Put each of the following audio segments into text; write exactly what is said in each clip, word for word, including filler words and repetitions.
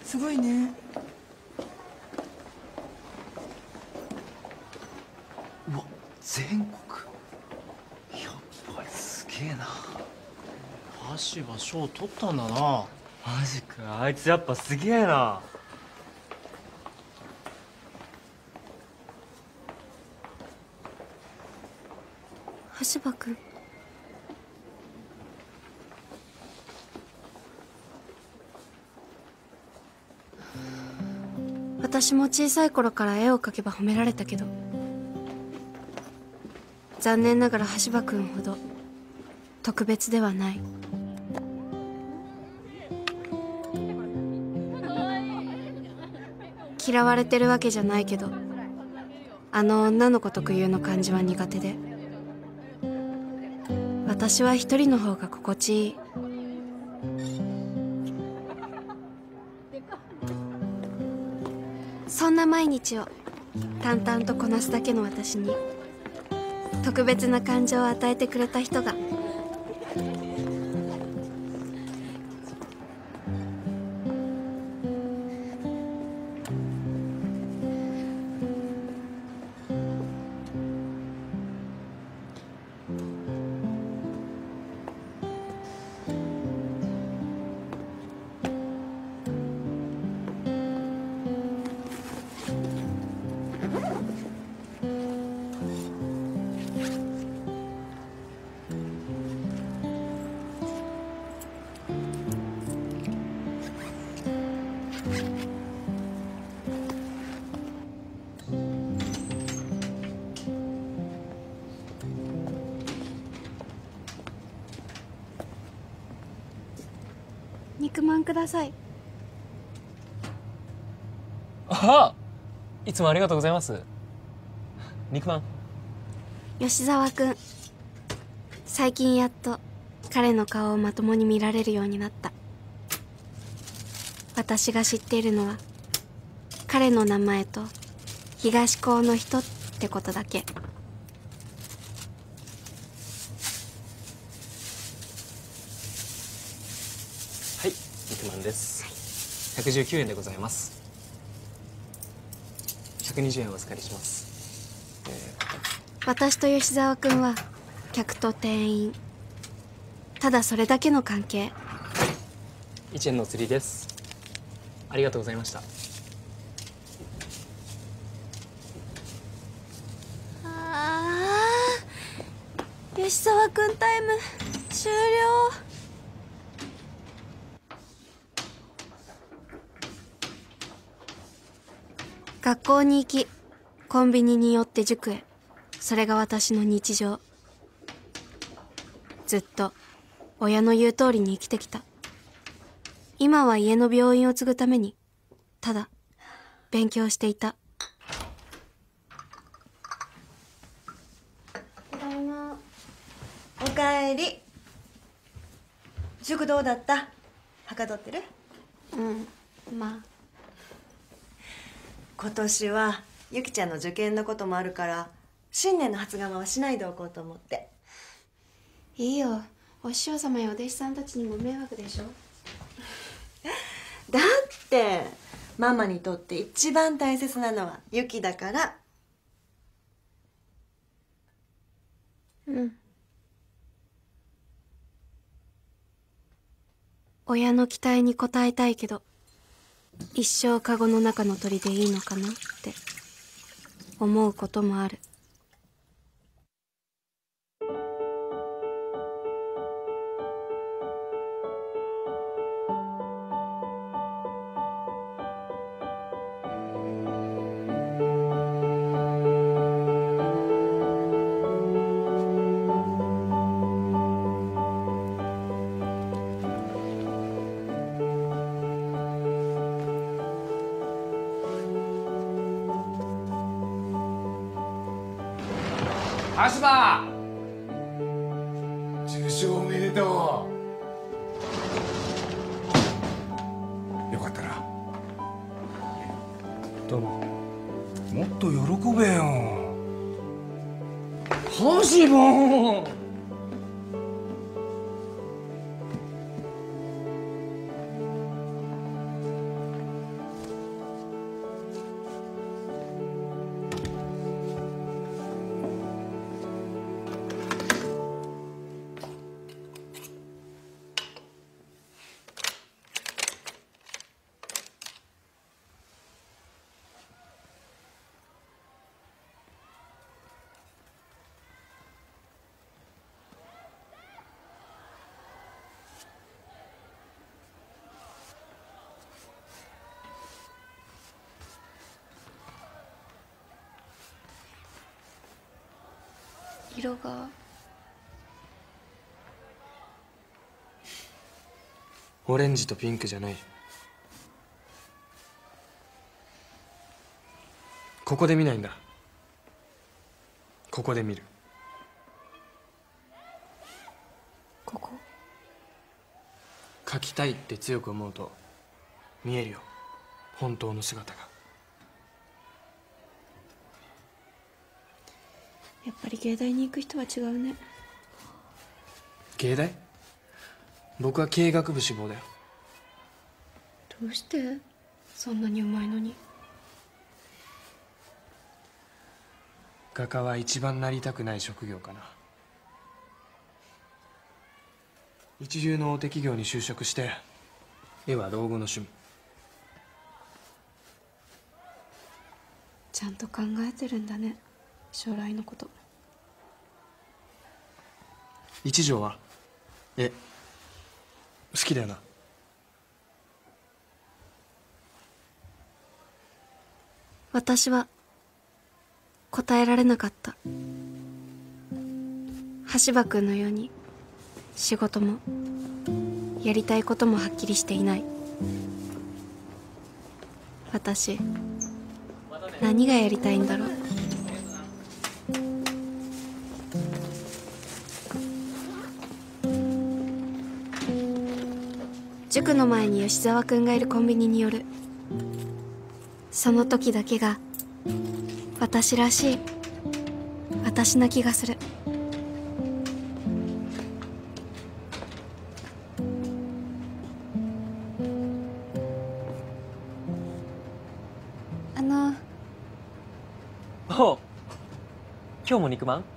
すごいね。 うわ、全国。やっぱりすげえな。 橋は賞取ったんだな。 マジか、あいつやっぱすげえな。 橋場君。私も小さい頃から絵を描けば褒められたけど、残念ながら橋場君ほど特別ではない。嫌われてるわけじゃないけど、あの女の子特有の感じは苦手で、私は一人の方が心地いい。そんな毎日を淡々とこなすだけの私に特別な感情を与えてくれた人が肉まんください。 ああ、いつもありがとうございます。肉まん。 吉沢君、最近やっと彼の顔をまともに見られるようになった。私が知っているのは彼の名前と東高の人ってことだけ。 はい、肉まんです。ひゃくじゅうきゅうえんでございます。ひゃくにじゅうえんお預かりします。えー、 私と吉沢君は客と店員、ただそれだけの関係。 いちえんの釣りです。ありがとうございました。 あー、吉沢君タイム終了。学校に行き、コンビニに寄って塾へ。それが私の日常。ずっと親の言う通りに生きてきた。今は家の病院を継ぐためにただ勉強していた。 ただいま。おかえり。塾どうだった？はかどってる？ うん、まあ今年はゆきちゃんの受験のこともあるから新年の初釜はしないでおこうと思って。 いいよ、お師匠様やお弟子さんたちにも迷惑でしょ。 だってママにとって一番大切なのはゆきだから。 うん。親の期待に応えたいけど、一生カゴの中の鳥でいいのかなって思うこともある。 橋場、受賞おめでとう。よかったな。 どうも。 もっと喜べよ。 橋場。 色がオレンジとピンクじゃない。ここで見ないんだ。ここで見る。 ここ。 描きたいって強く思うと見えるよ、本当の姿が。 やっぱり芸大に行く人は違うね。 芸大？僕は経営学部志望だよ。 どうしてそんなにうまいのに。 画家は一番なりたくない職業かな。一流の大手企業に就職して絵は道具の趣味。 ちゃんと考えてるんだね、将来のこと。 一条は絵好きだよな。 私は答えられなかった。橋場くんのように仕事もやりたいこともはっきりしていない。私何がやりたいんだろう。塾の前に吉沢くんがいるコンビニに寄る。その時だけが私らしい私な気がする。あのおう、今日も肉まん？はい。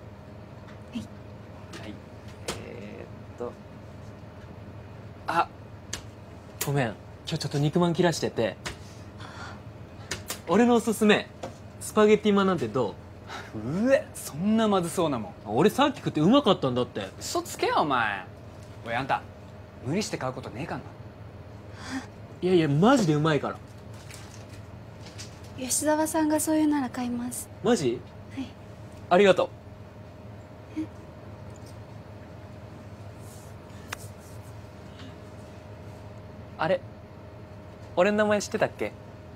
はい。 えー、っとあ、ごめん、今日ちょっと肉まん切らしてて。俺のおすすめスパゲッティマンなんてどう？ うえ、そんなまずそうなもん。 俺さっき食ってうまかったんだって。 嘘つけよお前。おいあんた無理して買うことねえかんな。 いやいやマジでうまいから。 吉沢さんがそういうなら買います。 マジ？ はい。 ありがとう。あれ、俺の名前知ってたっけ？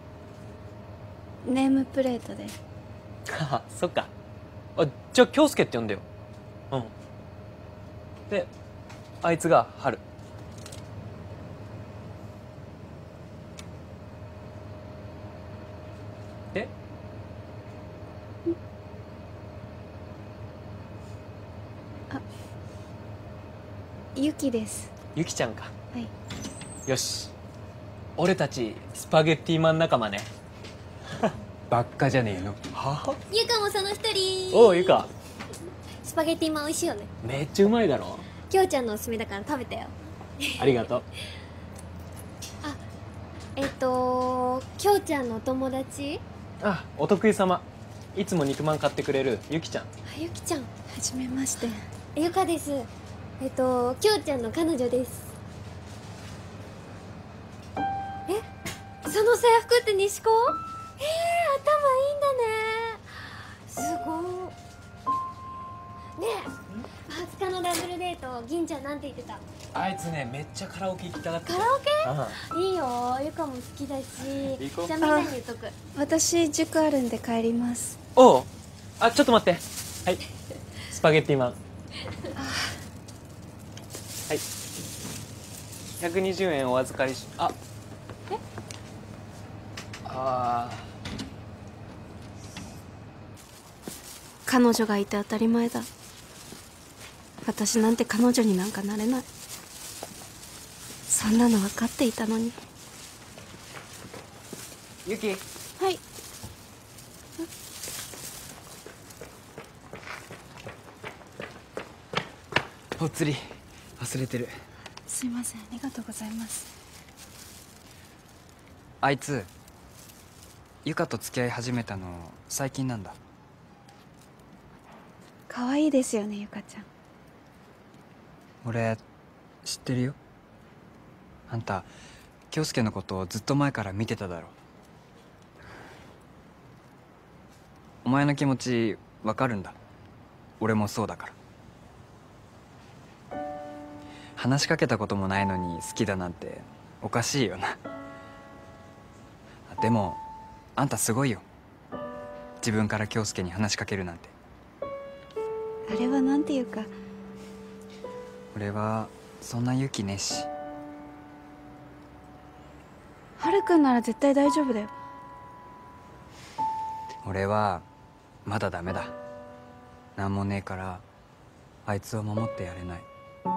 ネームプレートで。 あ、そっか。あ、じゃあ京介って呼んでよ。うん。で、あいつが春。え？ ゆきです。 ゆきちゃんか。 はい。 よし。俺たちスパゲッティマン仲間ね。 ばっかじゃねえの。 は？ ゆかもその一人。 おう、ゆか。 スパゲッティマン美味しいよね。 めっちゃうまいだろ。 きょうちゃんのおすすめだから食べたよ。 ありがとう。 えっときょうちゃんのお友達？ あ、お得意様。いつも肉まん買ってくれるゆきちゃん。 あ、ゆきちゃん。 はじめまして。 ゆかです。えっときょうちゃんの彼女です。え、その制服って西高？えー、頭いいんだね。すごい。ねえ、はつかのダブルデート、銀ちゃんなんて言ってた？ あいつね、めっちゃカラオケ行きたがってカラオケ？ あいいよ、ゆかも好きだし。 行こう。 じゃあみんなに言っとく。 私塾あるんで帰ります。 おう。あ、ちょっと待って。はい。スパゲッティマン。はい。ひゃくにじゅうえんお預かりし、あ。 え？ ああ。 彼女がいて当たり前だ。私なんて彼女になんかなれない。そんなの分かっていたのに。 ゆき。 はい。 お釣り忘れてる。 すいません、ありがとうございます。 あいつゆかと付き合い始めたの最近なんだ。 可愛いですよね、ゆかちゃん。 俺知ってるよ。あんた京介のことをずっと前から見てただろ。お前の気持ちわかるんだ。 俺もそうだから。話しかけたこともないのに好きだなんておかしいよな。でもあんたすごいよ、自分から京介に話しかけるなんて。 あれはなんていうか、 俺はそんな勇気ねえし。 はるくんなら絶対大丈夫だよ。 俺はまだダメだ。なんもねえからあいつを守ってやれない。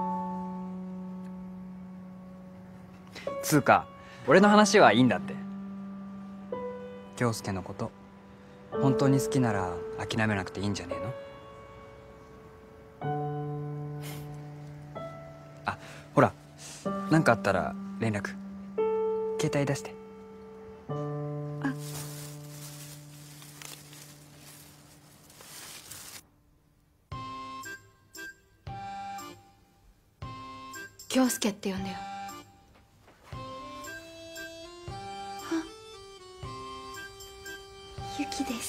つうか俺の話はいいんだって。京介のこと本当に好きなら諦めなくていいんじゃねえの？あ、ほら、なんかあったら連絡。携帯出して。 あ、京介って呼んでよ。あ、ゆきです。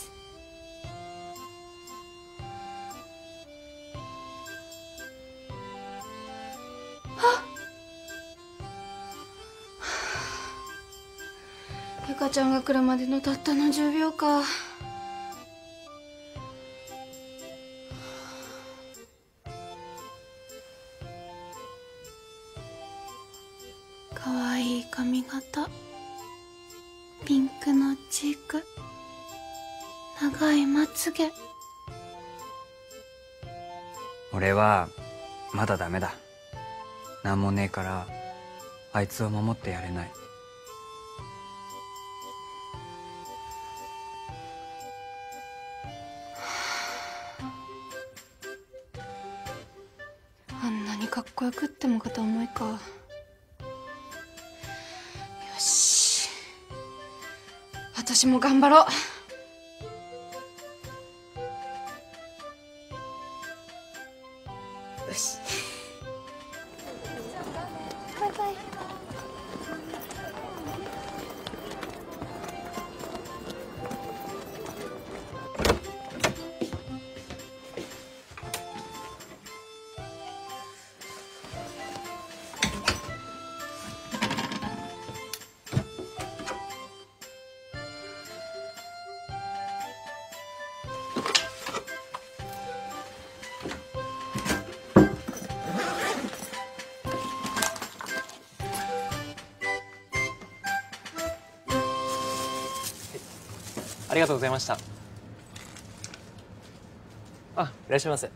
ゆかちゃんが来るまでのたったのじゅうびょうか。かわいい髪型、ピンクのチーク、長いまつげ。 俺はまだダメだ。なんもねえからあいつを守ってやれない。 あんなにかっこよくっても片思いか。よし、私も頑張ろう。よし。 バイバイ。 ありがとうございました。あ、いらっしゃいませ。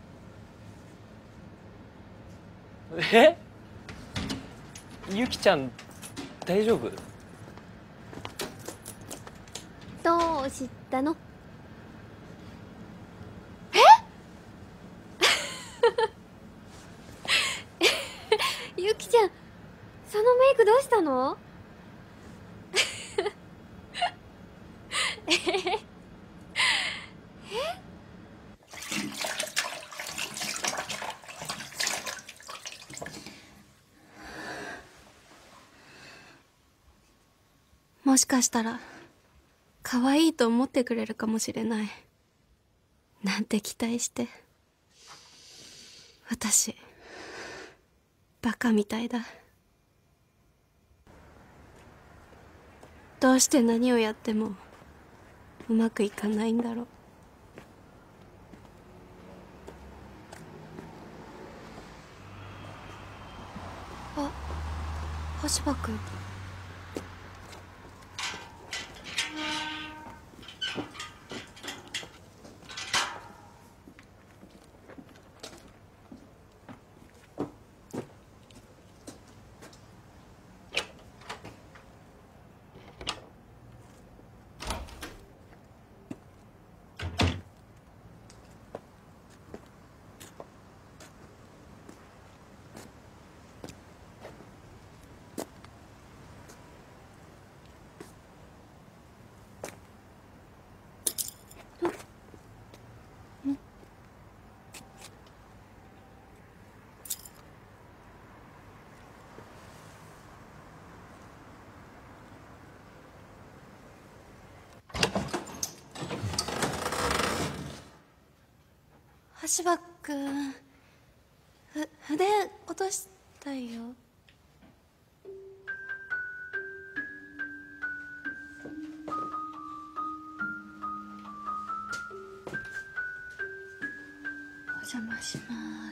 え、ゆきちゃん大丈夫？ どうしたの？えゆきちゃん、そのメイクどうしたの？ もしかしたら可愛いと思ってくれるかもしれないなんて期待して。私バカみたいだ。どうして何をやってもうまくいかないんだろう。あ、羽柴君。 橋場くんふ筆落としたよ。お邪魔します。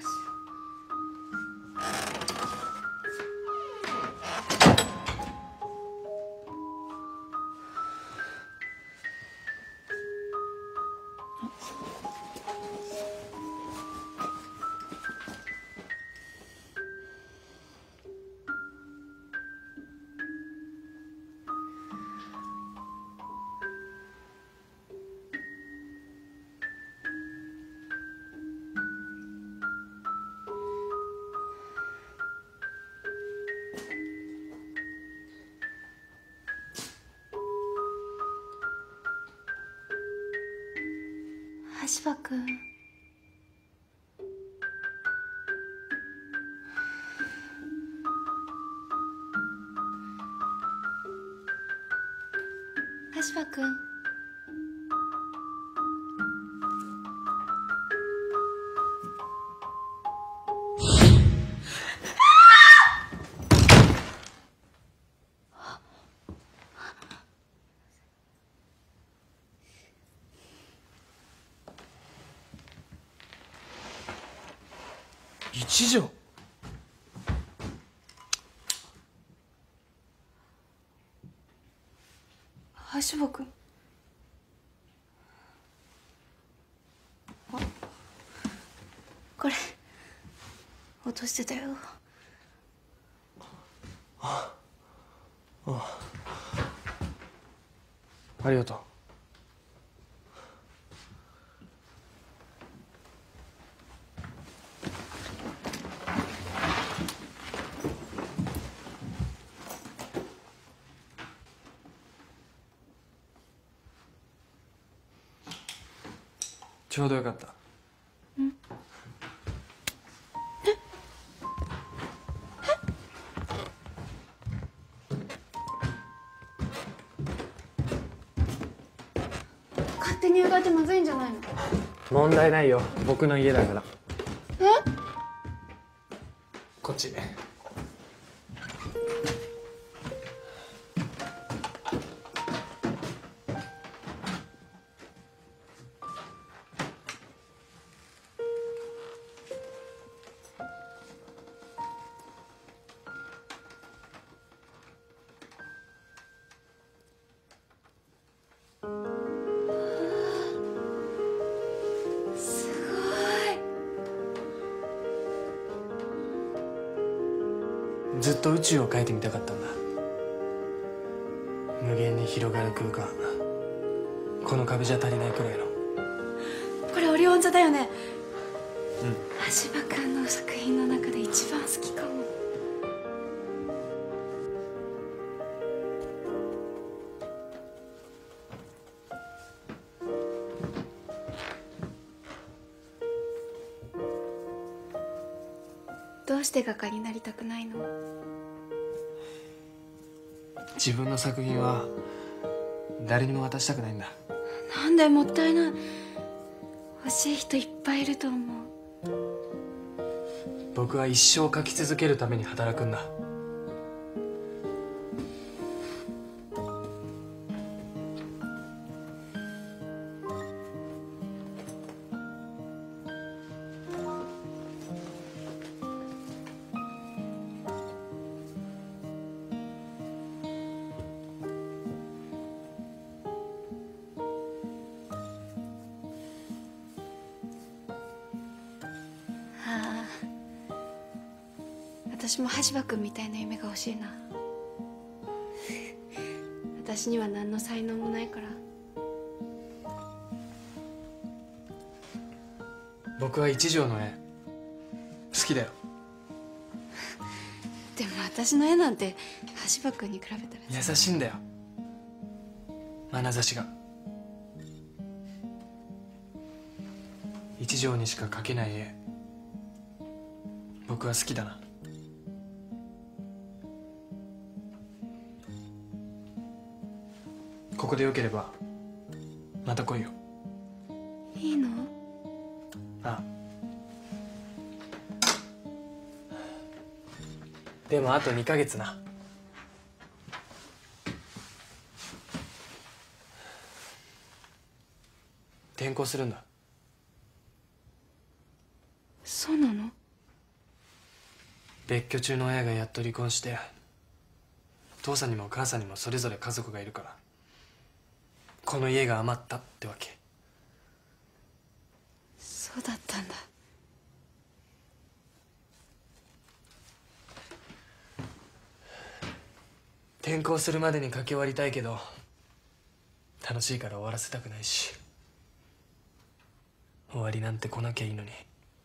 橋場くん。橋場くん。 一条。 橋場くん。あ、これ落としてたよ。 ああ、ありがとう。ちょうどよかった。 うん。勝手に上がってまずいんじゃないの？ 問題ないよ、僕の家だから。 え？ こっち。ずっと宇宙を描いてみたかったんだ。無限に広がる空間、この壁じゃ足りないくらいの。 これオリオン座だよね。 うん。 橋場くんの作品の中で一番好きかも。どうして画家になりたくないの？ 自分の作品は誰にも渡したくないんだ。 なんで、もったいない。欲しい人いっぱいいると思う。 僕は一生描き続けるために働くんだ。 ああ、私も橋場くんみたいな夢が欲しいな。私には何の才能もないから。 僕は一条の絵好きだよ。 でも私の絵なんて橋場くんに比べたら優しいんだよ、眼差しが。一条にしか描けない絵、僕は好きだな。ここでよければまた来いよ。 いいの？ ああ、 でもあとにかげつな。転校するんだ。 そうなの？ 別居中の親がやっと離婚して、父さんにも母さんにもそれぞれ家族がいるから、この家が余ったってわけ。 そうだったんだ。 転校するまでに書き終わりたいけど、楽しいから終わらせたくないし、終わりなんて来なきゃいいのに。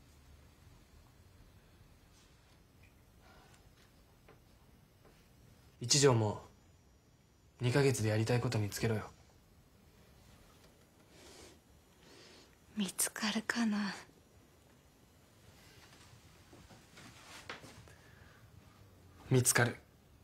一条もにかげつでやりたいこと見つけろよ。 見つかるかな。 見つかる。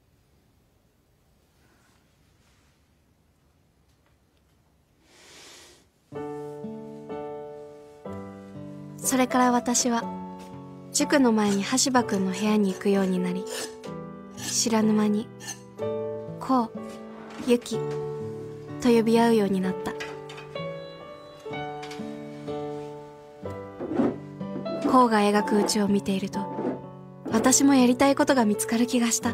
それから私は塾の前に橋場くんの部屋に行くようになり、知らぬ間にこう、ゆきと呼び合うようになった。こうが描くうちを見ていると、私もやりたいことが見つかる気がした。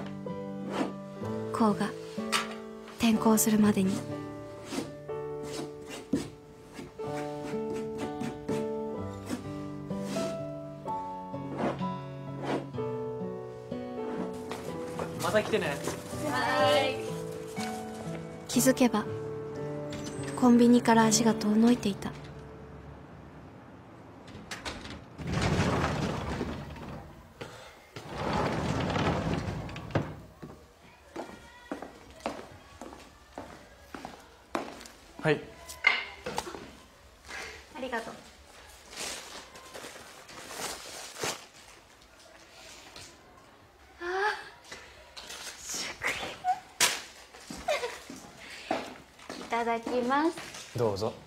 こうが転校するまでに。 また来てね。 気づけばコンビニから足が遠のいていた。 はい。 ありがとう。いただきます。 どうぞ。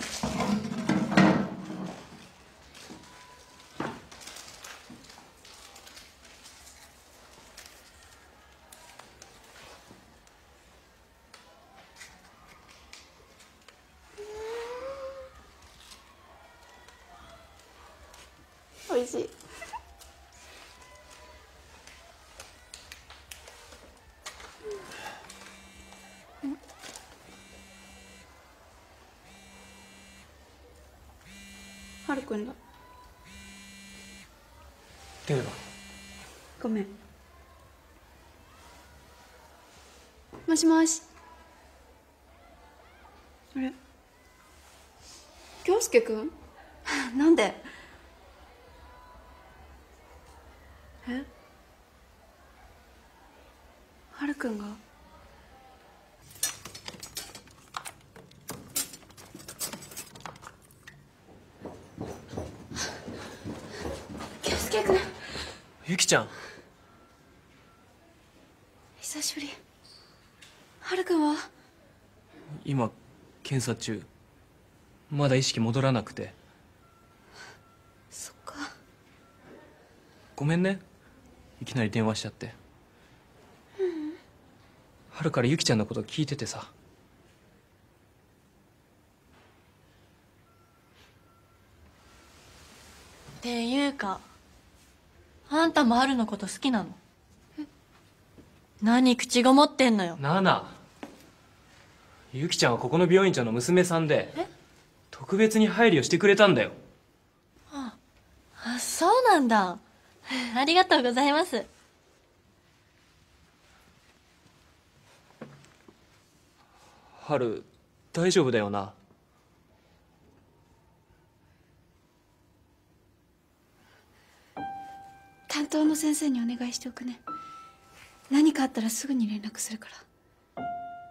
美味しい。はるくんだ。 出れば。 ごめん。もしもし。あれ、京介くん？なんで？え？はるくんが？京介くん、 ゆきちゃん。 久しぶり。はるくんは？ 今検査中。まだ意識戻らなくて。 そっか。 ごめんね、いきなり電話しちゃって。 ううん。 春からゆきちゃんのこと聞いててさ。 っていうか、あんたも春のこと好きなの？何口ごもってんのよ。 なな、ゆきちゃんはここの病院長の娘さんで、特別に配慮してくれたんだよ。 ああ、そうなんだ。ありがとうございます。 春、大丈夫だよな？ 担当の先生にお願いしておくね。何かあったらすぐに連絡するから。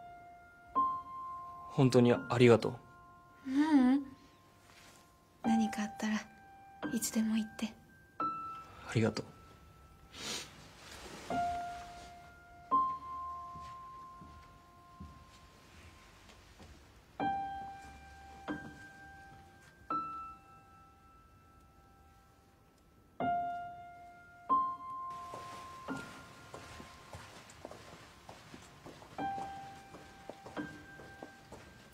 本当にありがとう。 ううん。何かあったらいつでも言って。 ありがとう。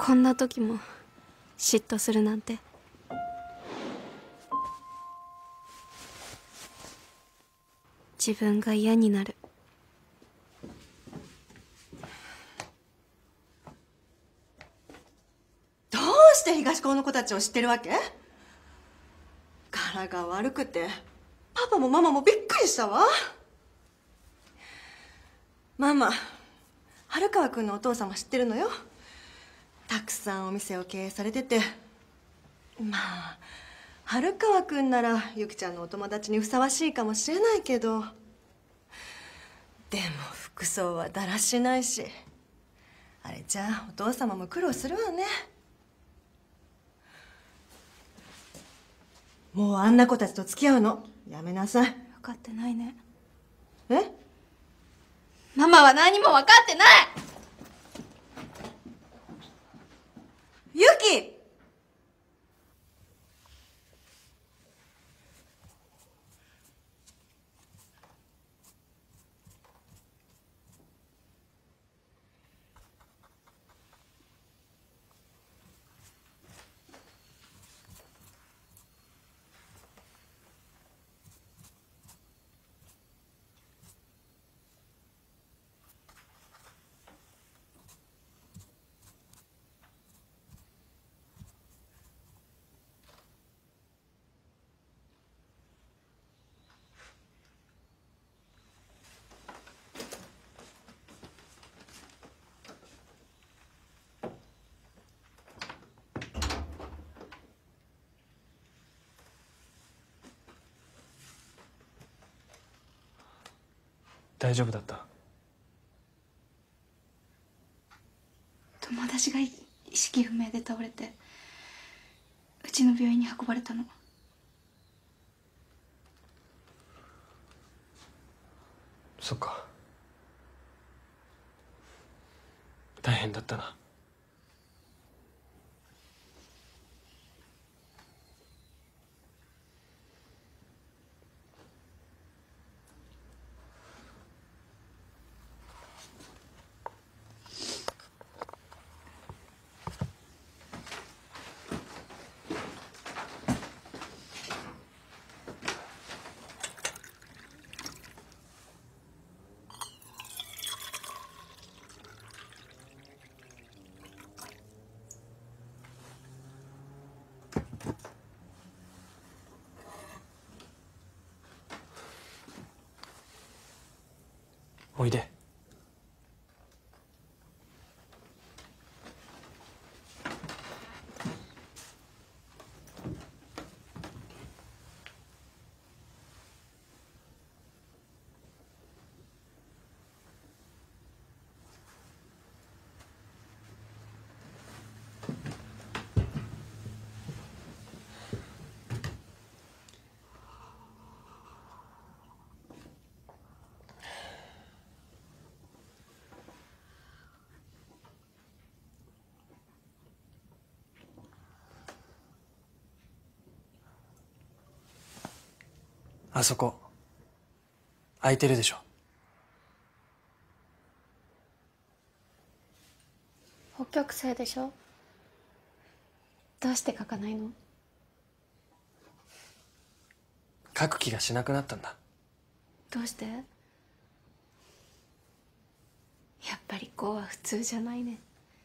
こんな時も嫉妬するなんて。自分が嫌になる。 どうして東高の子たちを知ってるわけ？柄が悪くてパパもママもびっくりしたわ。ママ、春川くんのお父様知ってるのよ。たくさんお店を経営されてて、まあ春川くんならゆきちゃんのお友達にふさわしいかもしれないけど、でも服装はだらしないし、あれじゃあお父様も苦労するわね。もうあんな子たちと付き合うのやめなさい。 分かってないね。 え？ ママは何も分かってない。 ゆき！ 大丈夫だった？ 友達が意識不明で倒れてうちの病院に運ばれたの。 そっか。大変だったな。おいで。あそこ空いてるでしょ。 北極星でしょ。どうして書かないの？ 書く気がしなくなったんだ。 どうして？やっぱりこうは普通じゃないね。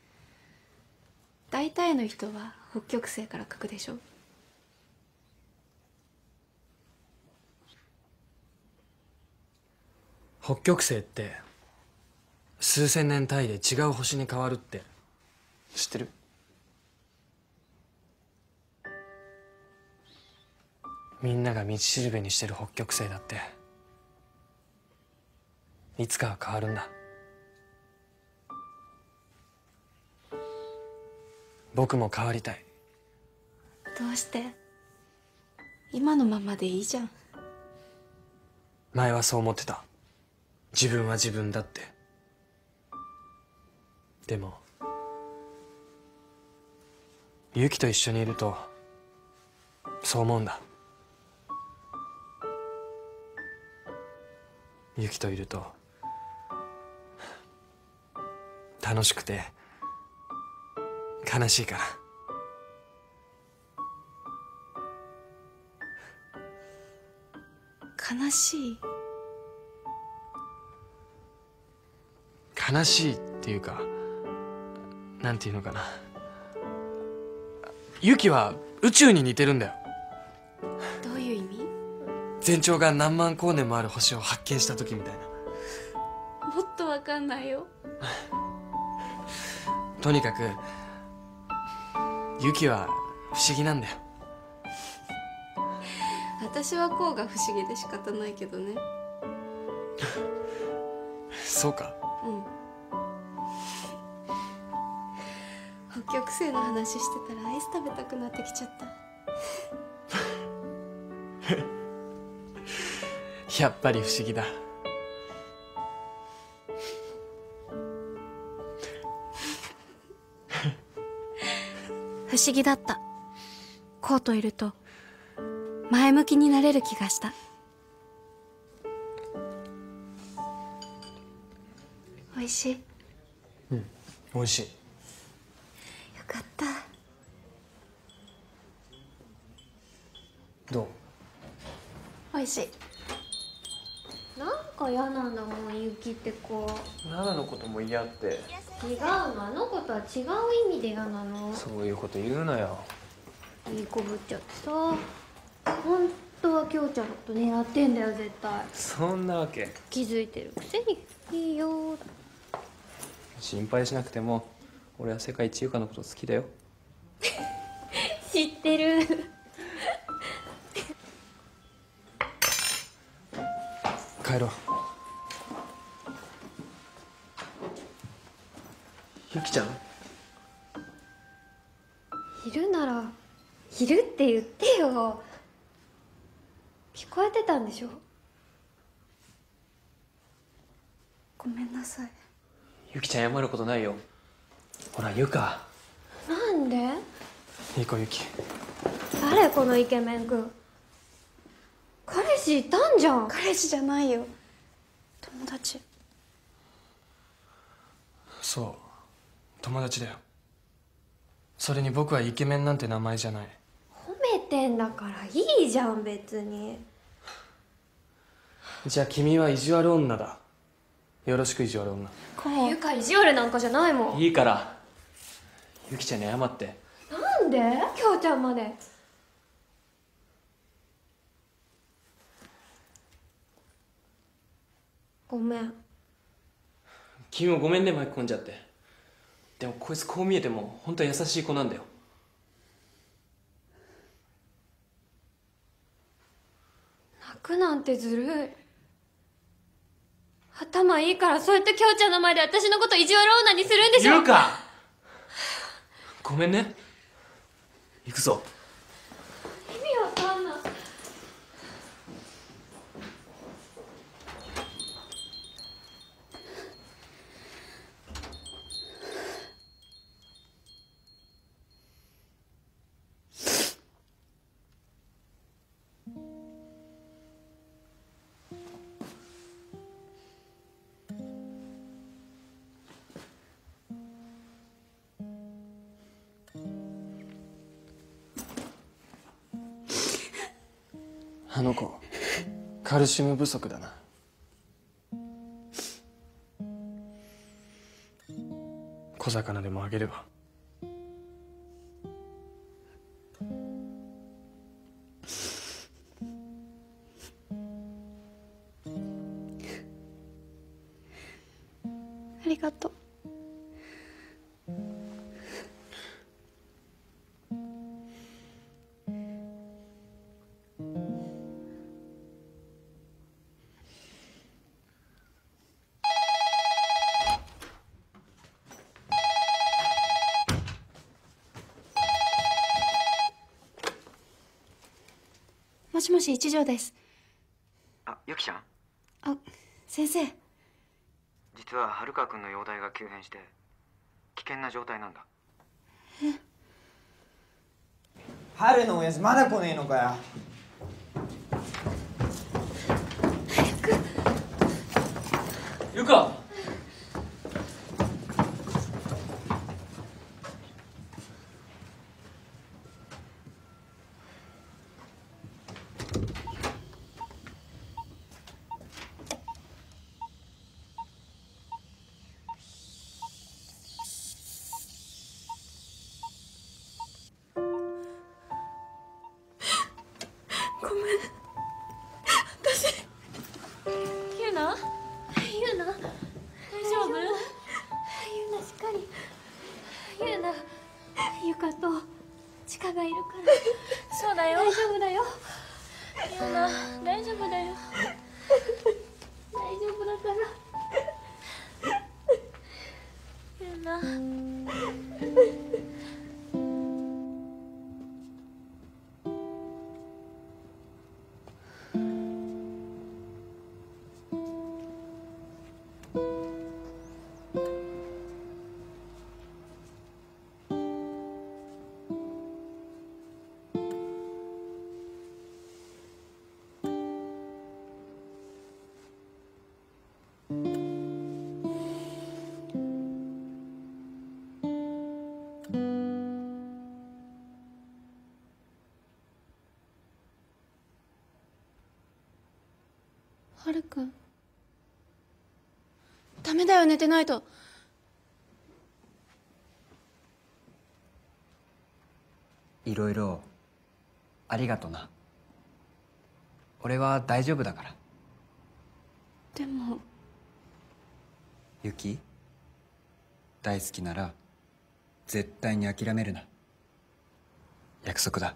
大体の人は北極星から書くでしょ。 北極星って数千年単位で違う星に変わるって知ってる？みんなが道しるべにしてる北極星だっていつかは変わるんだ。僕も変わりたい。 どうして？今のままでいいじゃん。 前はそう思ってた。自分は自分だって。でもユキと一緒にいるとそう思うんだ。ユキといると楽しくて悲しいから。 悲しい？ 悲しいっていうか、なんていうのかな、ユキは宇宙に似てるんだよ。 どういう意味？ 全長が何万光年もある星を発見した時みたいな。 もっとわかんないよ。 とにかくユキは不思議なんだよ。 私はこうが不思議で仕方ないけどね。 そうか。 うん。北極星の話してたらアイス食べたくなってきちゃった。 やっぱり不思議だ。 不思議だった。こうといると前向きになれる気がした。おいしい？ うん、おいしい。 よかった。 どう？ おいしい。 なんか嫌なんだもん、ゆきって子。 ナナのことも嫌って。 違うの、あの子とは違う意味で嫌なの。 そういうこと言うなよ。 いい子ぶっちゃってさ、本当はきょうちゃんのこと狙ってんだよ絶対。 そんなわけ。 気づいてるくせにいいよ。 心配しなくても俺は世界一優香のこと好きだよ。 知ってる。 帰ろう。ゆきちゃん？ いるならいるって言ってよ。聞こえてたんでしょ。 ごめんなさい。 ゆきちゃん謝ることないよ。ほらゆか。 なんで？ いい子ゆき。 誰このイケメン君。彼氏いたんじゃん。 彼氏じゃないよ、友達。 そう、友達だよ。それに僕はイケメンなんて名前じゃない。 褒めてんだからいいじゃん別に。 じゃあ君は意地悪女だ。よろしく意地悪女。 こう。 ゆか意地悪なんかじゃないもん。 いいからゆきちゃんに謝って。 なんできょうちゃんまで。ごめん。 君もごめんね巻き込んじゃって。でもこいつこう見えても本当は優しい子なんだよ。 泣くなんてずるい。頭いいからそうやってきょうちゃんの前で私のこと意地悪女にするんでしょ。 ゆうか、ごめんね。行くぞ。 意味わかんない。 あの子カルシウム不足だな。小魚でもあげれば。 ありがとう。もしもし、一条です。 あ、ゆきちゃん？ あ、先生。 実は春川君の容体が急変して危険な状態なんだ。 え？ 春の親父まだ来ねえのかよ。 早く。 ゆか。 からそうだよ。 大丈夫だよ。 ゆうな、大丈夫だよ。 大丈夫だからゆうな。 はるくん、ダメだよ、寝てないと。 いろいろありがとな。俺は大丈夫だから。 でもユキ、大好きなら絶対に諦めるな。約束だ。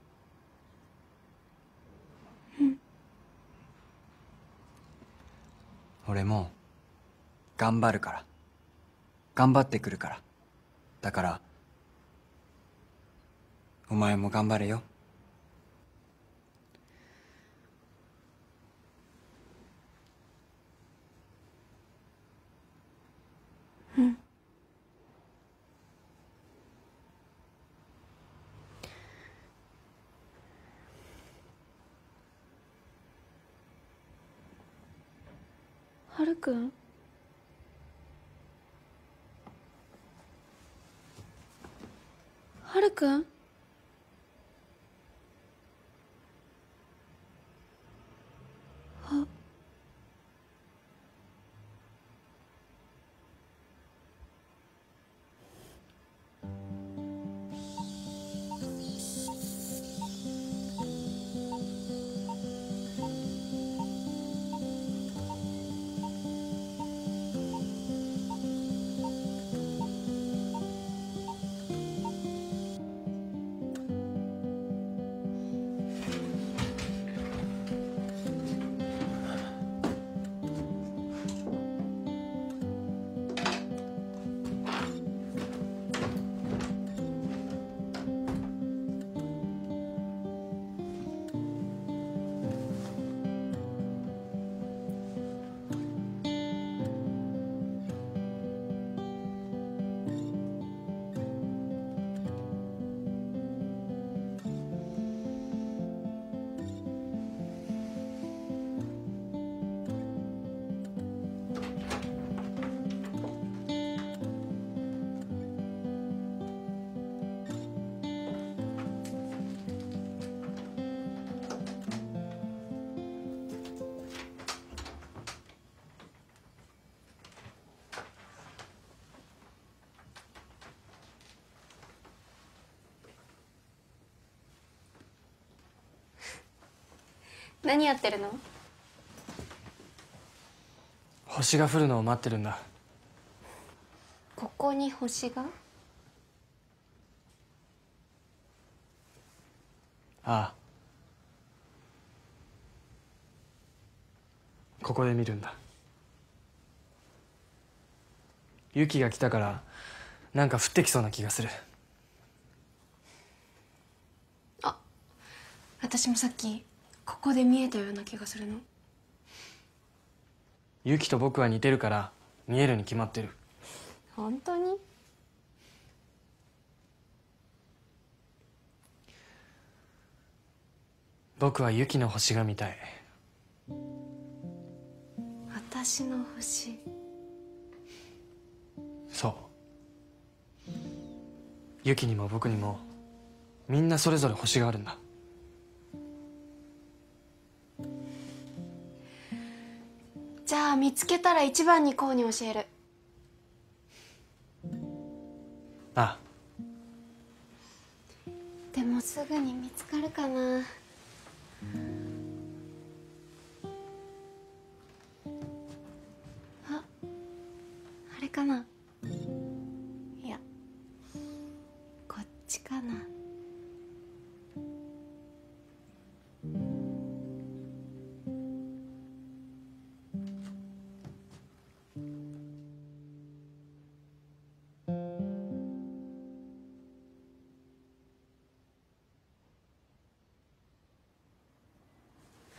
俺も頑張るから、頑張ってくるから。だからお前も頑張れよ。 うんはるくん、はるくん、あ、何やってるの？ 星が降るのを待ってるんだ。 ここに星が？ ああ、ここで見るんだ。雪が来たからなんか降ってきそうな気がする。 あ、私もさっきここで見えたような気がするの。 雪と僕は似てるから見えるに決まってる。 本当に？ 僕は雪の星が見たい。 私の星。 そう。雪にも僕にもみんなそれぞれ星があるんだ。 じゃあ見つけたら一番にこうに教える。 ああ。 でもすぐに見つかるかな。あ、あれかな。いや、こっちかな。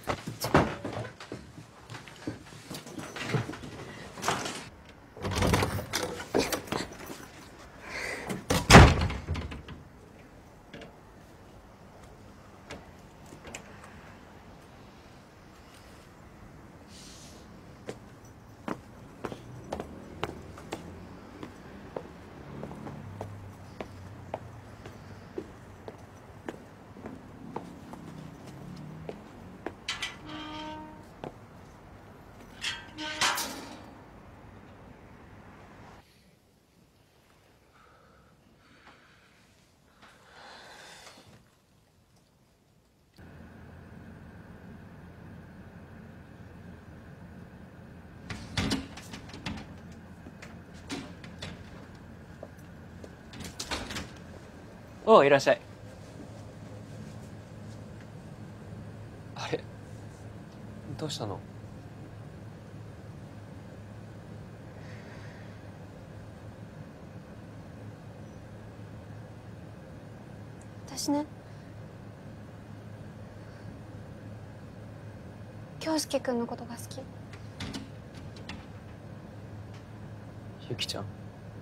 おう、いらっしゃい。あれ、どうしたの？ 私ね、京介君のことが好き。 ゆきちゃん？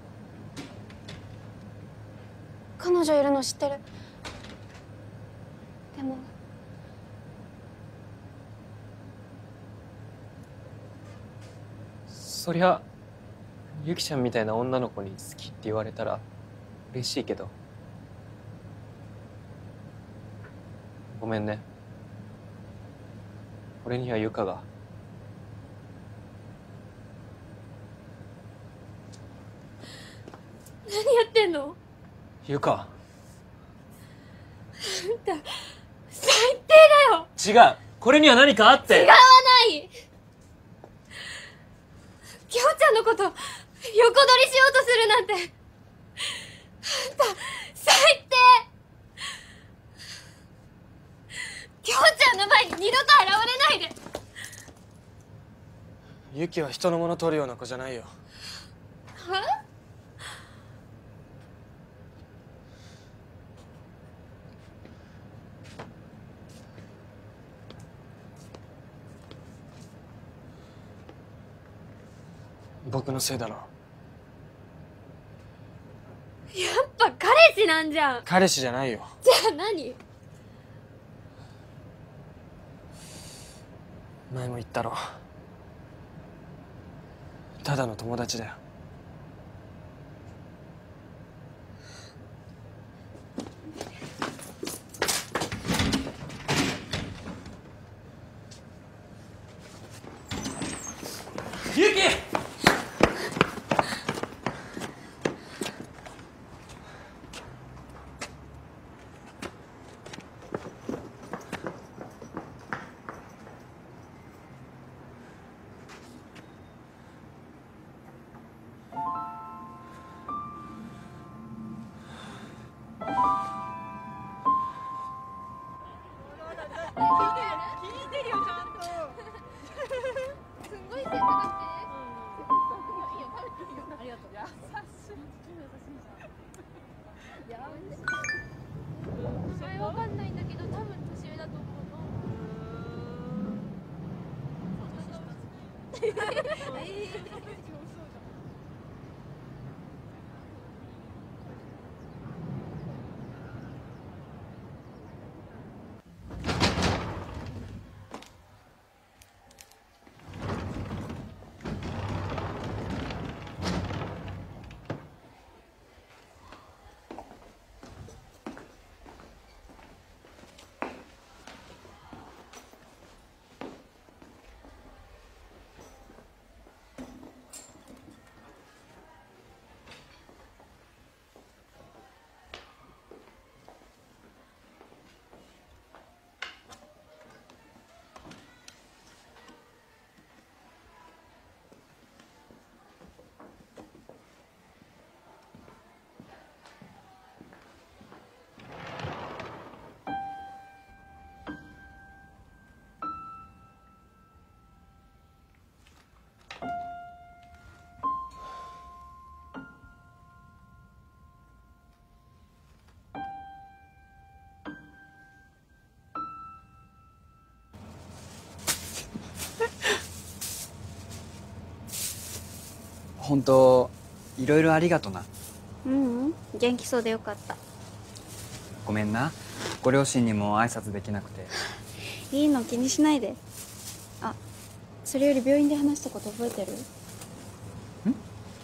彼女いるの知ってる。でもそりゃゆきちゃんみたいな女の子に好きって言われたら嬉しいけど、ごめんね。俺にはゆかが。 何やってんの？ ゆか。 あんた最低だよ。 違う、これには何かあって。 違わないきょうちゃんのこと横取りしようとするなんて、あんた最低。きょうちゃんの前に二度と現れないで。 ユキは人のもの取るような子じゃないよ。 は？ 僕のせいだろ。 やっぱ彼氏なんじゃん。 彼氏じゃないよ。 じゃあ何？ 前も言ったろ。ただの友達だよ。 ゆき！ 本当いろいろありがとな。 ううん元気そうでよかった。 ごめんな、ご両親にも挨拶できなくて。 いいの気にしないで。あ、それより病院で話したこと覚えてる？ ん？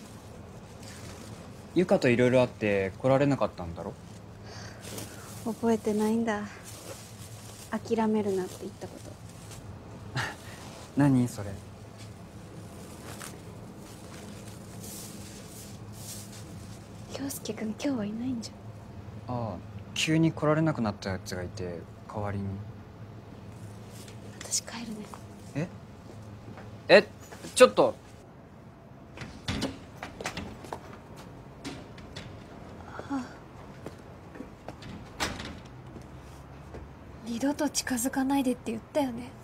ゆかといろいろあって来られなかったんだろ？ 覚えてないんだ。諦めるなって言ったこと。 何それ？ 京介君今日はいないんじゃん。 ああ、急に来られなくなったやつがいて代わりに。 私帰るね。 え？え、ちょっと。 二度と近づかないでって言ったよね。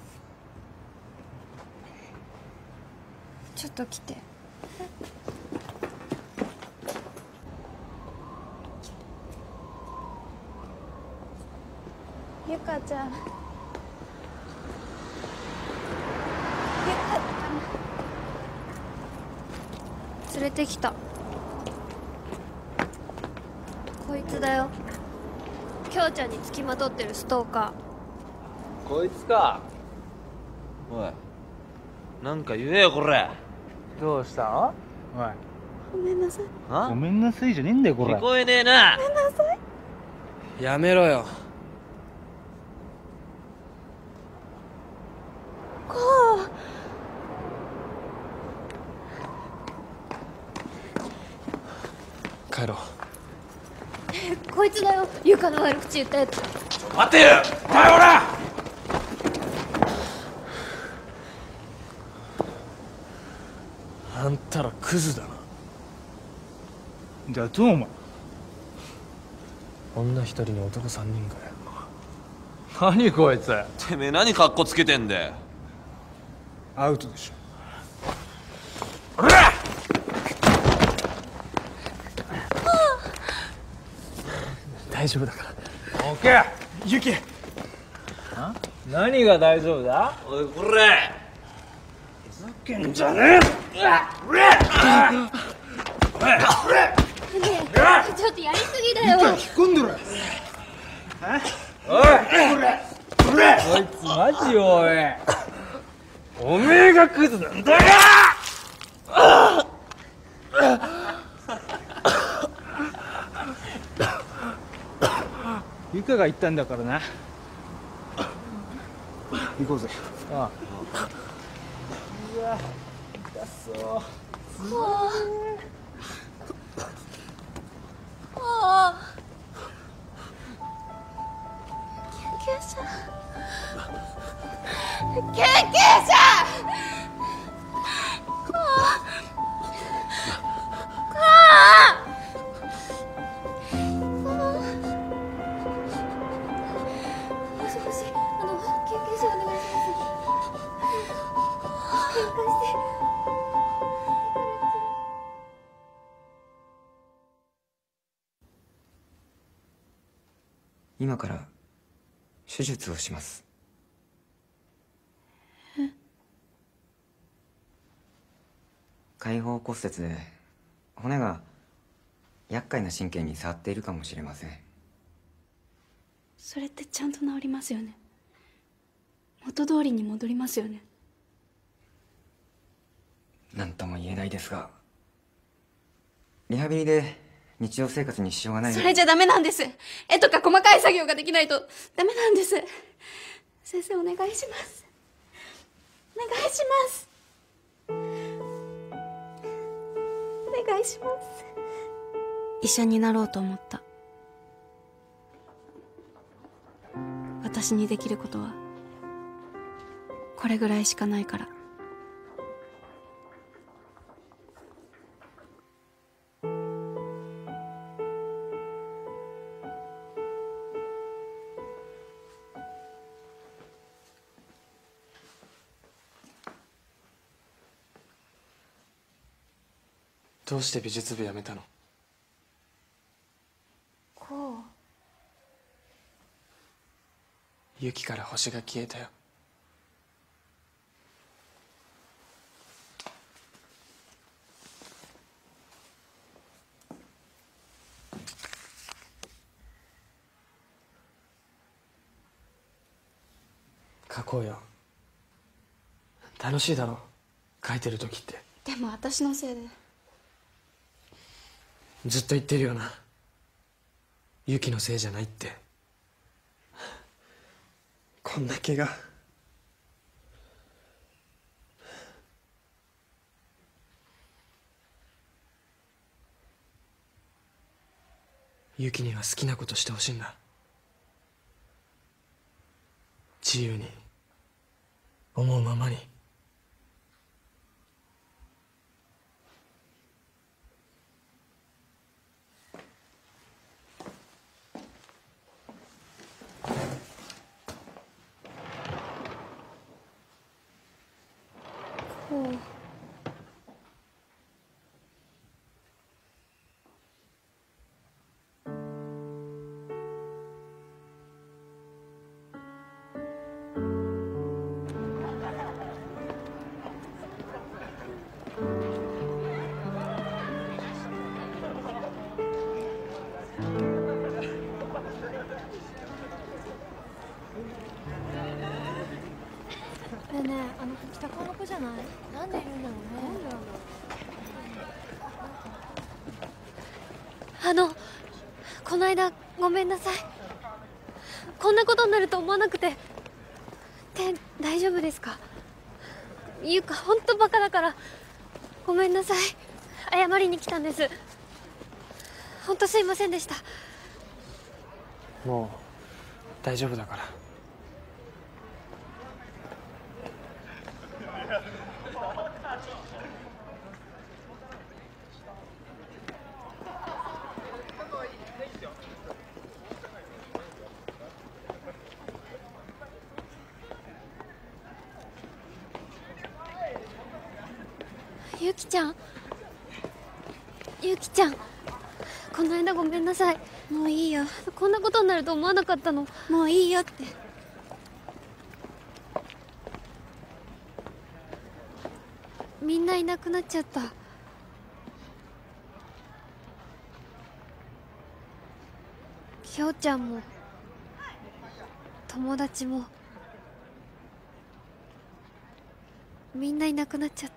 ちょっと来て。 ゆかちゃん。ゆか連れてきた。こいつだよ。きょうちゃんにつきまとってるストーカー。こいつか。おい、なんか言えよこれ。 どうしたおい。 ごめんなさい。 あ？ごめんなさいじゃねえんだよこれ。 聞こえねえな。 ごめんなさい。 やめろよ。 こう。 帰ろう。 こいつだよ、ゆかの悪口言ったやつ。 待てよお前ほら。 あんたらクズだな。 じゃあどうお前。 女一人に男三人かよ。 何こいつ。 てめえ何カッコつけてんだよ。 アウトでしょ。 おら！ 大丈夫だから。 オッケー。ユキ。何が大丈夫だ？ おいこれ。 ふざけんじゃねえ。 ちょっとやりすぎだよ。 引っ込んでろ。おい。これ。こいつマジおい。おめえがクズなんだよ。ゆかが言ったんだからな。行こうぜ。ああ。うわ、痛そう。 ああ。救急車。救急車。ああ。ああ。もしもし、あの救急車お願いします。喧嘩して。 今から手術をします。 え？ 開放骨折で骨が厄介な神経に触っているかもしれません。 それってちゃんと治りますよね。元通りに戻りますよね。 何とも言えないですが、リハビリで日常生活に支障がない。 それじゃダメなんです。絵とか細かい作業ができないとダメなんです。先生お願いします。お願いします。お願いします。医者になろうと思った。私にできることはこれぐらいしかないから。 どうして美術部辞めたの？ こう。 ユキから星が消えたよ。 書こうよ。楽しいだろ書いてる時って。 でも私のせいで。 ずっと言ってるよな、ユキのせいじゃないって。こんな怪我ユキには好きなことしてほしいんだ。自由に思うままに。 こうねえねえ、あの北川の子じゃない？なんでいるんだろうね。 あのこの間ごめんなさい。こんなことになると思わなくて。って大丈夫ですか？ゆうかほんとバカだからごめんなさい。謝りに来たんです。ほんとすいませんでした。 もう大丈夫だから。 ゆきちゃん、ゆきちゃん、この間ごめんなさい。 もういいよ。 こんなことになると思わなかったの。 もういいよって。 みんないなくなっちゃった。ひょうちゃんも友達もみんないなくなっちゃった。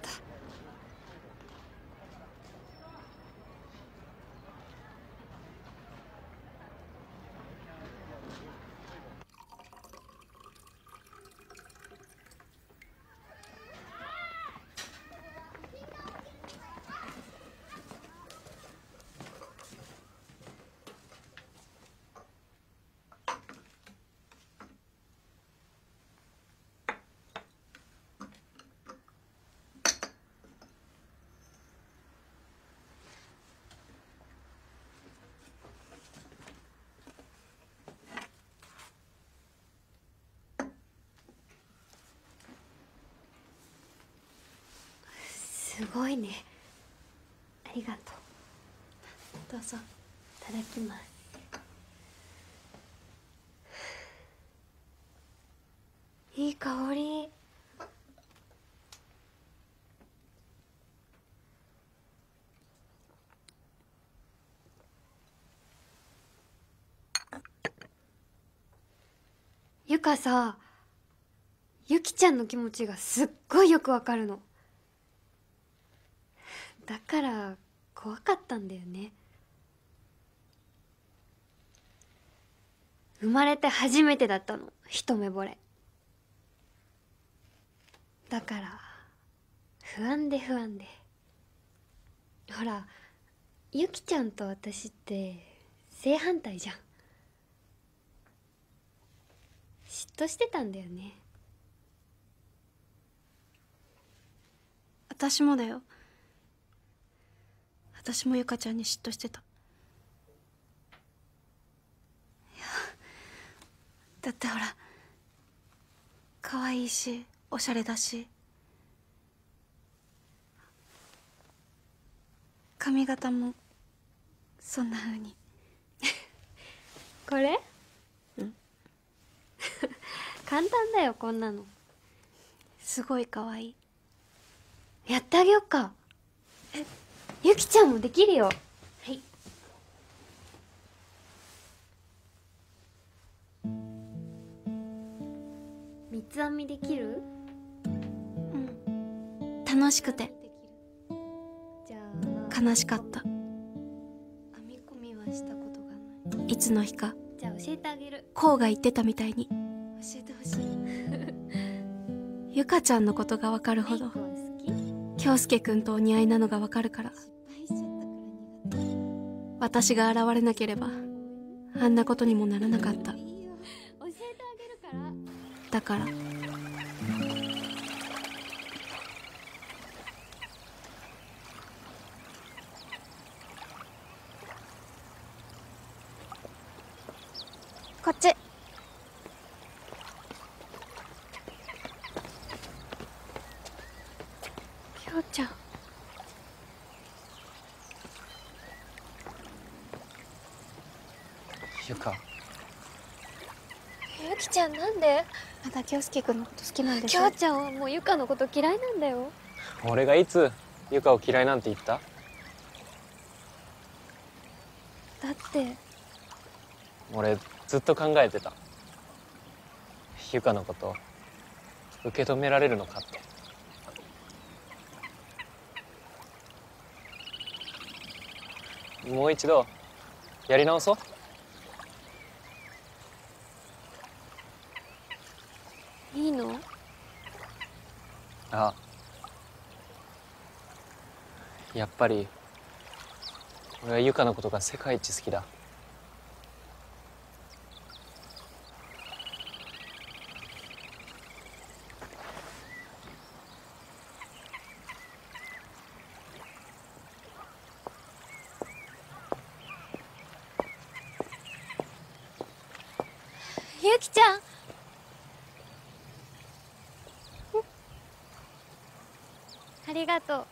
すごいね。ありがとう。どうぞ。いただきます。いい香り。ゆかさ、ゆきちゃんの気持ちがすっごいよくわかるの。だから怖かったんだよね。生まれて初めてだったの、一目惚れ。だから不安で不安で。ほら、ゆきちゃんと私って正反対じゃん。嫉妬してたんだよね。 私もだよ。私もゆかちゃんに嫉妬してた。いや、だってほら可愛いしおしゃれだし、髪型もそんな風に。 これ？ うん。 簡単だよ、こんなの。 すごい可愛い。 やってあげよっか。え、ゆきちゃんもできるよ。はい。見て。 つ編みできる？ 楽しくてじゃ悲しかった。 あ編み込みはしたことがない。 いつの日かじゃあ教えてあげる。 こうが言ってたみたいに教えてほしい。 ゆかちゃんのことがわかるほど京介くんとお似合いなのがわかるから、私が現れなければあんなことにもならなかった。 教えてあげるから。 だからこっち。 きょうちゃん。 ゆか。 ゆきちゃんなんで？ まだ京介くんのこと好きなんでしょ？ きょうちゃんはもうゆかのこと嫌いなんだよ。 俺がいつゆかを嫌いなんて言った？ だって俺ずっと考えてた。ゆかのこと受け止められるのかって。もう一度やり直そう。 いいの？ あ、やっぱり俺はゆかのことが世界一好きだ。 ゆきちゃん。ありがとう。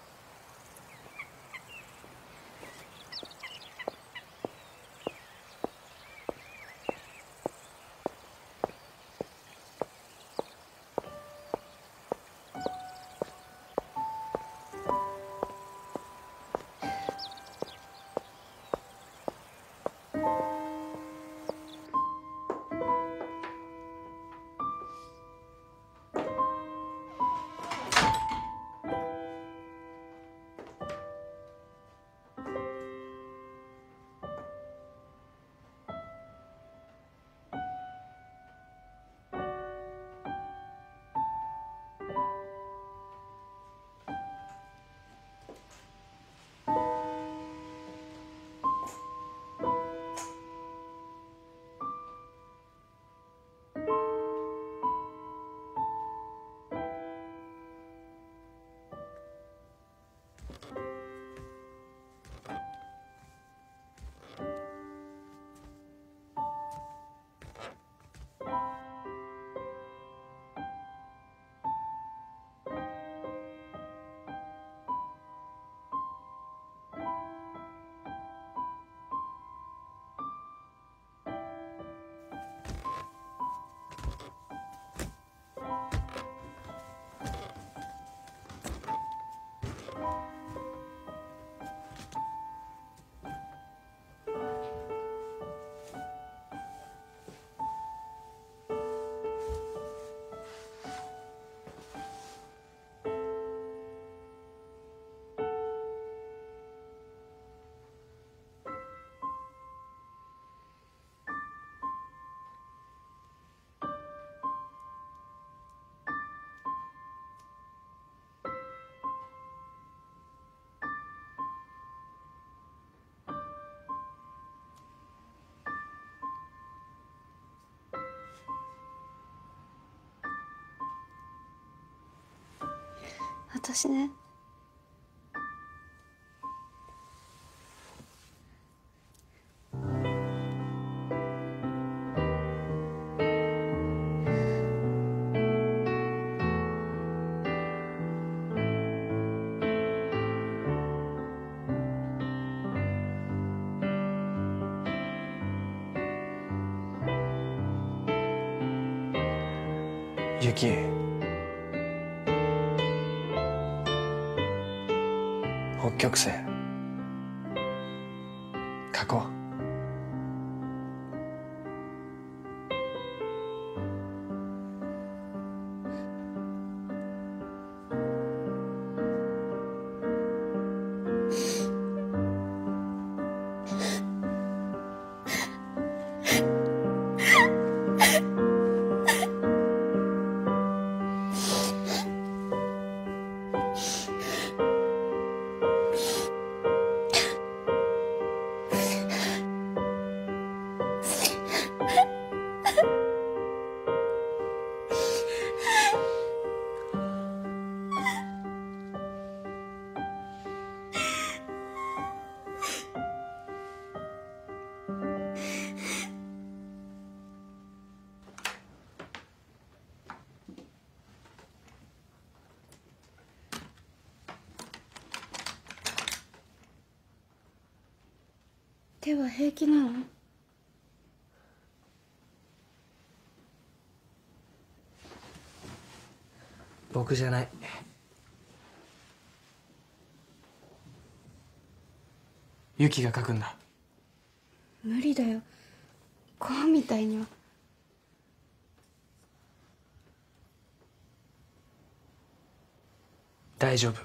私ね、 ユキ、北極星書こう。 手は平気なの？ 僕じゃない。ユキが描くんだ。 無理だよ、こうみたいには。 大丈夫。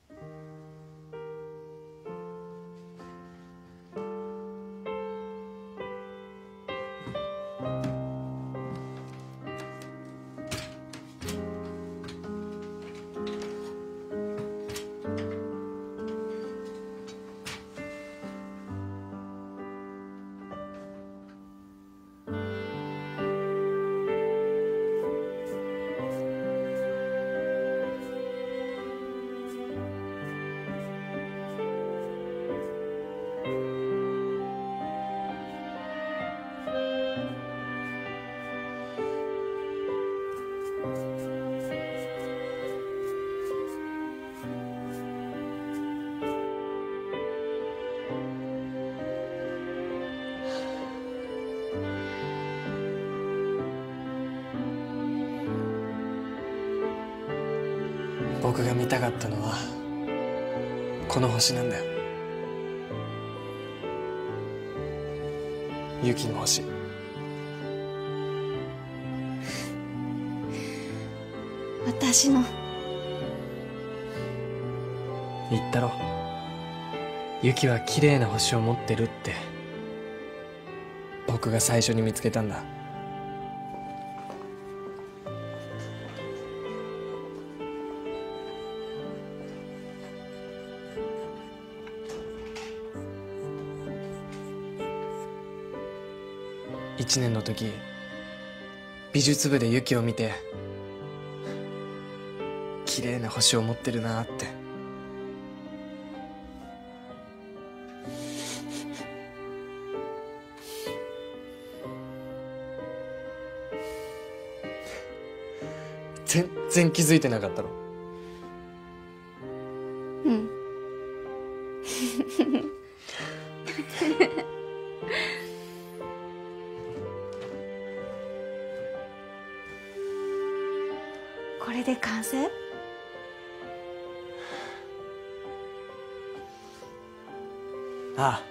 僕が見たかったのはこの星なんだよ。ユキの星。 私の。 言ったろ、ユキは綺麗な星を持ってるって。僕が最初に見つけたんだ。一年の時、美術部でユキを見て、綺麗な星を持ってるなって。全然気づいてなかったろ。 うん。これで完成？ ああ。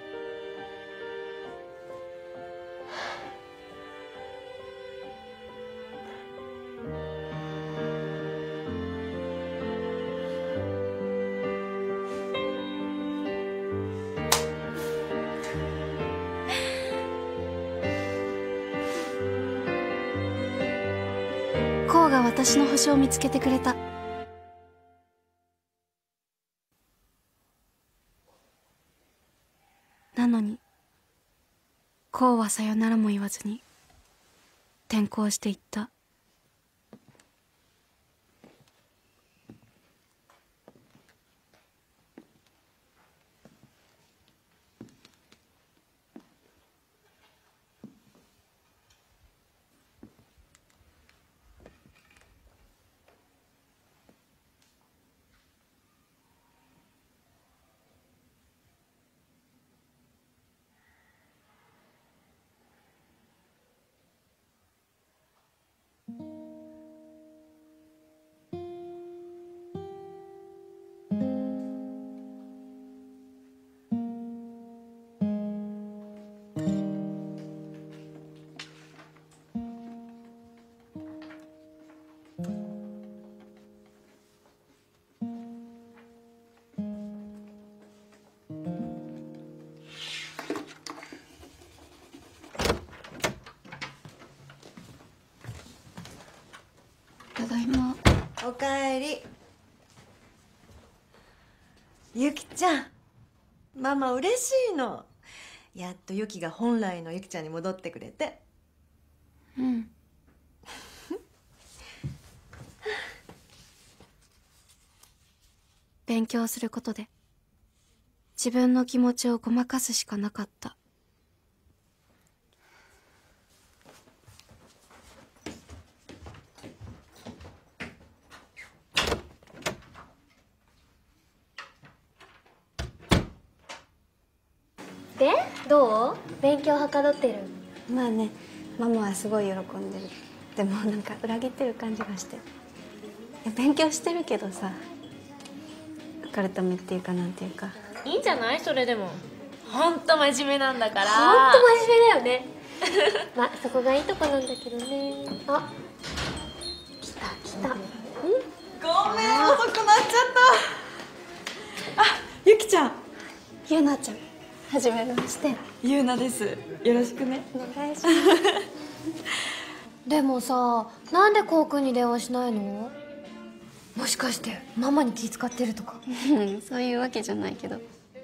コウが私の星を見つけてくれた。なのにコウはさよならも言わずに転校していった。ただいま。 おかえり。ゆきちゃん、ママ嬉しいの。やっとゆきが本来のゆきちゃんに戻ってくれて。 うん。勉強することで自分の気持ちをごまかすしかなかった。 でどう？勉強はかどってる？ まあね、ママはすごい喜んでる。でもなんか裏切ってる感じがして。いや勉強してるけどさ、受かるためっていうかなんていうか。 いいんじゃない？それでもほんと真面目なんだから。 ほんと真面目だよね。まあそこがいいとこなんだけどね。あ、来た来た。ん？ ごめん、遅くなっちゃった。あ、ゆきちゃん。 ゆうなちゃん。はじめまして。 ゆうなです。よろしくね。 お願いします。 でもさ、なんでこうくんに電話しないの？もしかしてママに気遣ってるとか。 そういうわけじゃないけど。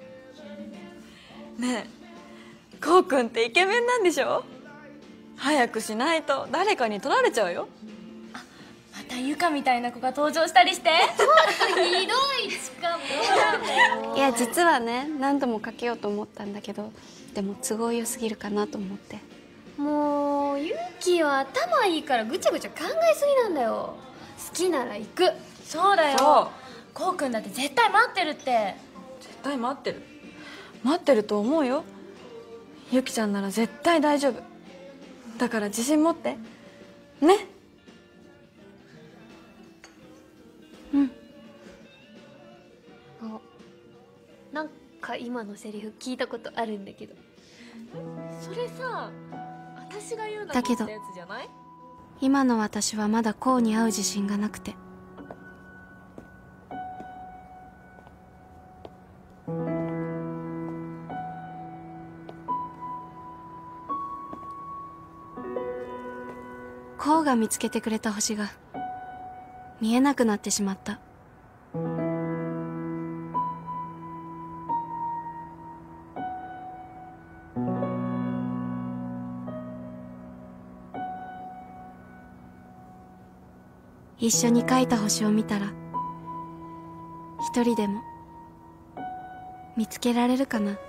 ねえ、こうくんってイケメンなんでしょ？早くしないと誰かに取られちゃうよ。 またゆかみたいな子が登場したりして。 ひどい。しかも。 いや実はね、何度もかけようと思ったんだけど、でも都合良すぎるかなと思って。 もうゆきは頭いいからぐちゃぐちゃ考えすぎなんだよ。好きなら行く。 そうだよ。こうくんだって絶対待ってるって。 絶対待ってる。待ってると思うよ。ゆきちゃんなら絶対大丈夫。だから自信持ってね。 うん。 あ、なんか今のセリフ聞いたことあるんだけど。 それさ、私が言うなだけどってやつじゃない？ 今の私はまだこうに会う自信がなくて。こうが見つけてくれた星が見えなくなってしまった。一緒に描いた星を見たら一人でも見つけられるかな。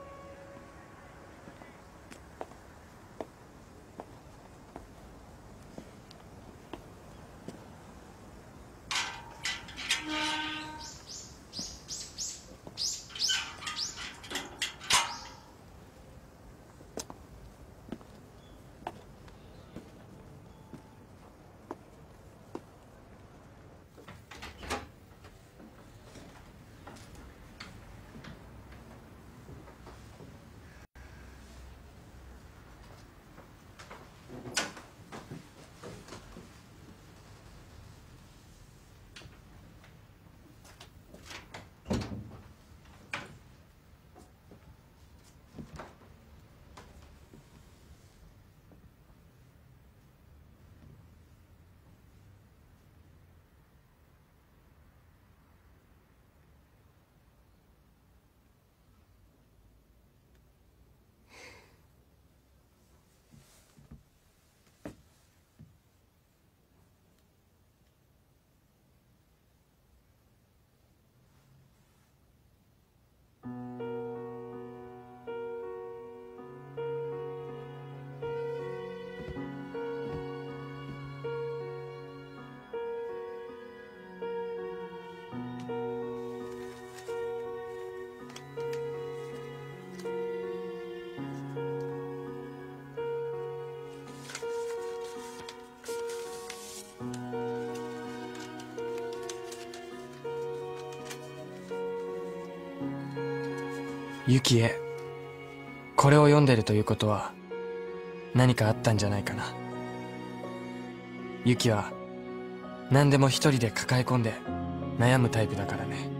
ユキへ、これを読んでるということは何かあったんじゃないかな。ユキは何でも一人で抱え込んで悩むタイプだからね。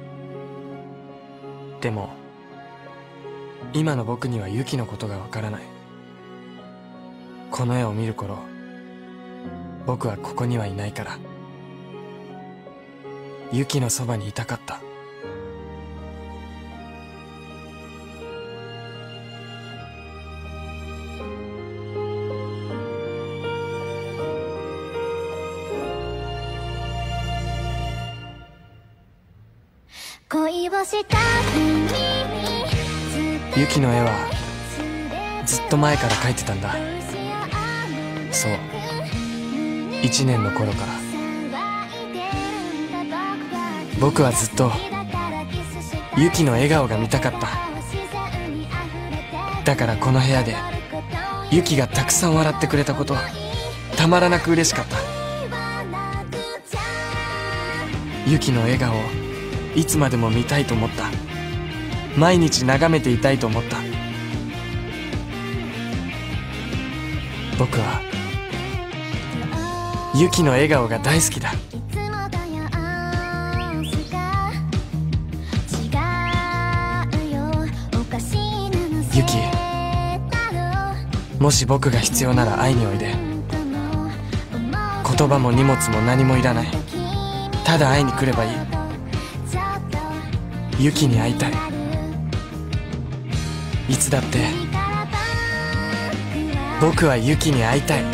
でも今の僕にはユキのことがわからない。この絵を見る頃、僕はここにはいないからユキのそばにいたかった。ユキの絵はずっと前から描いてたんだ。そう、一年の頃から。僕はずっとユキの笑顔が見たかった。 だからこの部屋でユキがたくさん笑ってくれたこと、たまらなく嬉しかった。ユキの笑顔をいつまでも見たいと思った。毎日眺めていたいと思った。僕はユキの笑顔が大好きだ。ユキ、もし僕が必要なら会いにおいで。言葉も荷物も何もいらない。ただ会いに来ればいい。ユキに会いたい。いつだって僕はユキに会いたい。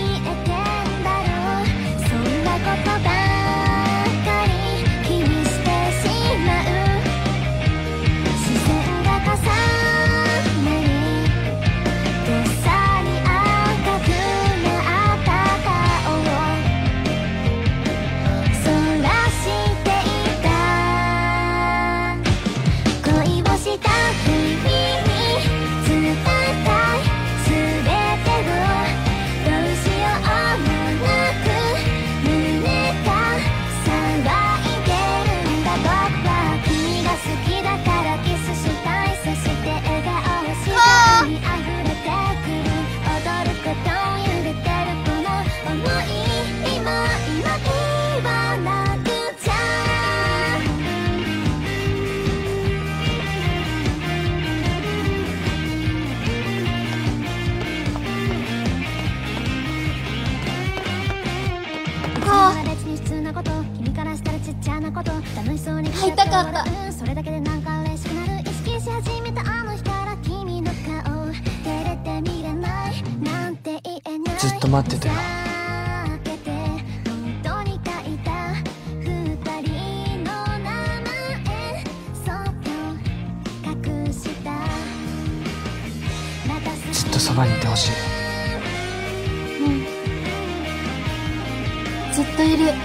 会いたかった。 ずっと待ってたよ。ずっとそばにいてほしい。 うん、ずっといる。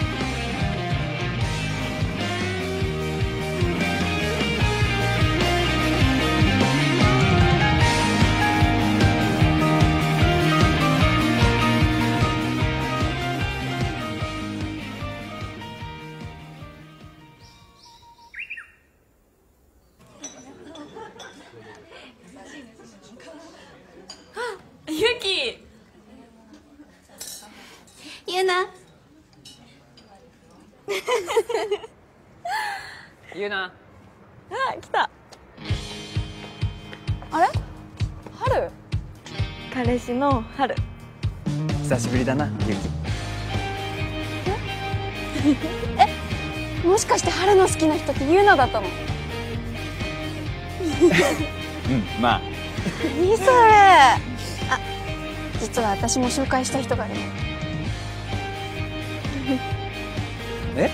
ユキ、 ユナユナ。 あ、来た。あれ、春。彼氏の春。 久しぶりだな、ユキ。 え、もしかして春の好きな人ってユナだったの？ うん、まあ。 何それ。あ、実は私も紹介した人がいるの。 え？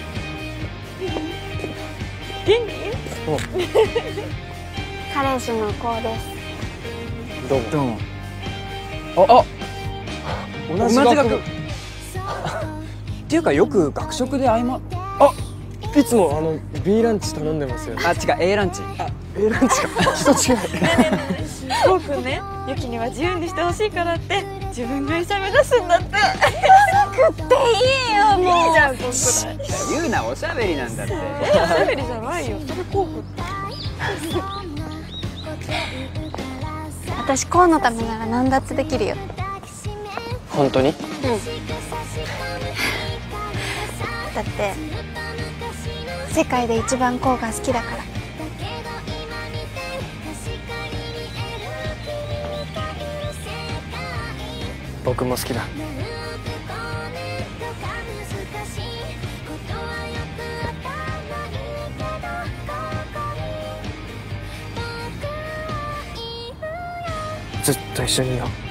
元気？ お。 彼氏の子です。 どうも。どうも。 あ、 あ、同じ学部。っていうかよく学食で合間。 あ、いつもあの B ランチ頼んでますよね。 あ、違う A ランチ。 あ、A ランチか。人違い。 ねえねえねえ、こうくんね、ユキには自由にしてほしいからって自分が医者目指すんだって。 食っていいよ、もう。 いいじゃん、こんくらい。 言うな、おしゃべりなんだって。 え、おしゃべりじゃないよ、それこうくん。 私こうのためなら何だってできるよ。 本当に？うん。 だって世界で一番こうが好きだから。 僕も好きだ。ずっと一緒にいよう。